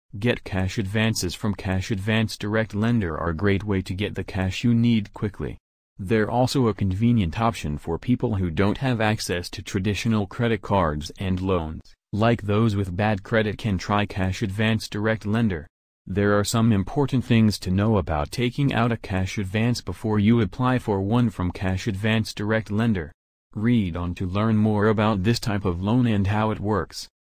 Get cash advances from Cash Advance Direct Lender are a great way to get the cash you need quickly. They're also a convenient option for people who don't have access to traditional credit cards and loans, like those with bad credit can try Cash Advance Direct Lender. There are some important things to know about taking out a cash advance before you apply for one from Cash Advance Direct Lender. Read on to learn more about this type of loan and how it works.